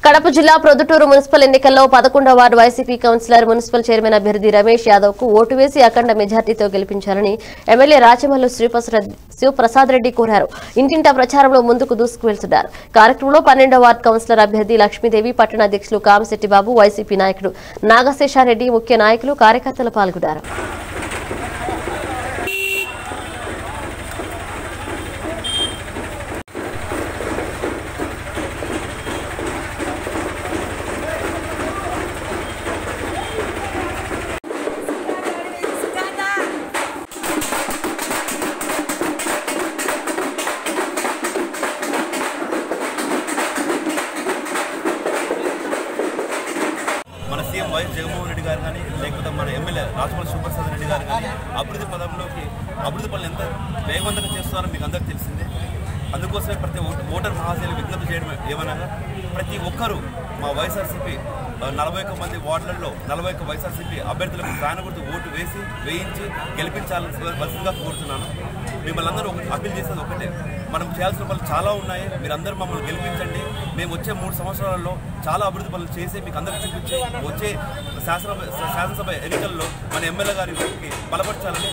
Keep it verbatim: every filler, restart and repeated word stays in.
కడప జిల్లా ప్రొద్దుటూరు మున్సిపల్ ఎన్నికల్లో పదకొండవ వార్డు వైసీపీ కౌన్సిలర్ మున్సిపల్ చైర్మన్ అభ్యర్థి రమేష్ యాదవ్ కు ఓటు వేసి అఖండ మెజార్టీతో గెలిపించాలని ఎమ్మెల్యే రాచమల్లు శివప్రసాద్ రెడ్డి కోరారు. ఇంటింటా ప్రచారంలో ముందుకు దూసుకువెళ్తున్నారు. కార్యక్రమంలో పన్నెండవ వార్డు కౌన్సిలర్ అభ్యర్థి లక్ష్మీదేవి, పట్టణ అధ్యక్షులు కామశెట్టిబాబు, వైసీపీ నాయకుడు నాగశేషారెడ్డి, ముఖ్య నాయకులు, కార్యకర్తలు పాల్గొన్నారు. మన సీఎం వైఎస్ జగన్మోహన్ రెడ్డి గారు కానీ లేకపోతే మన ఎమ్మెల్యే రాచమల్లు శివప్రసాద్ రెడ్డి గారు కానీ అభివృద్ధి పదంలోకి అభివృద్ధి పనులు ఎంత వేగవంతంగా చేస్తున్నారో మీకు అందరికీ తెలిసిందే. అందుకోసమే ప్రతి ఓటర్ మహాశైలు విజ్ఞప్తి చేయడం ఏమనగా ప్రతి ఒక్కరూ మా వైఎస్ఆర్సీపీ నలభై ఒక్క మంది వార్డులలో నలభై ఒక్క వైఎస్ఆర్సీపీ అభ్యర్థులకు ఫ్యాన్ గుర్తు ఓటు వేసి వేయించి గెలిపించాల్సిందిగా కోరుతున్నాను. మిమ్మల్ని అందరూ ఒకటి అప్పీల్ చేసేది ఒకటే, మనం చేయాల్సిన పనులు చాలా ఉన్నాయి. మీరందరూ మమ్మల్ని గెలిపించండి. మేము వచ్చే మూడు సంవత్సరాలలో చాలా అభివృద్ధి పనులు చేసి మీకు అందరికీ చూపించి వచ్చే శాసన శాసనసభ ఎన్నికల్లో మన ఎమ్మెల్యే గారికి బలపరచాలని